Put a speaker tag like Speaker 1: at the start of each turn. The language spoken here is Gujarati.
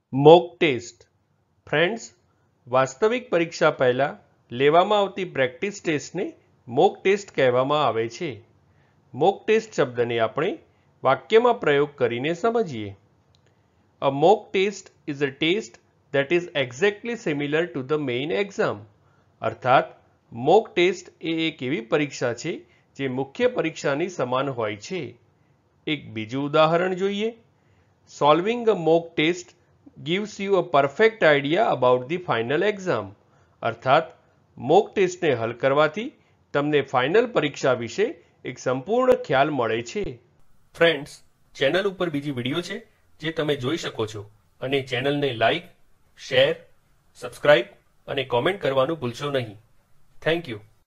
Speaker 1: Mock test. ફ્રેન્ડ્સ, વાસ્તવિક પરીક્ષા પહેલાં લેવામાં આવતી પ્રેક્ટિસ ટેસ્ટને મોક ટેસ્ટ કહેવામાં આવે છે. મોક ટેસ્ટ શબ્દને આપણે વાક્યમાં પ્રયોગ કરીને સમજીએ. A mock test is a test that is exactly similar to the main exam. અર્થાત મોક ટેસ્ટ એ એક એવી પરીક્ષા છે જે મુખ્ય પરીક્ષાની સમાન હોય છે. એક બીજું ઉદાહરણ જોઈએ. Solving a mock test gives you a perfect idea about the final exam. અર્થાત મોક ટેસ્ટને હલ કરવાથી તમને ફાઇનલ પરીક્ષા વિશે એક સંપૂર્ણ ખ્યાલ મળે છે. ફ્રેન્ડ્સ, ચેનલ ઉપર બીજી વિડીયો છે જે તમે જોઈ શકો છો અને ચેનલને લાઈક, શેર, સબસ્ક્રાઇબ અને કોમેન્ટ કરવાનું ભૂલશો નહીં. Thank you.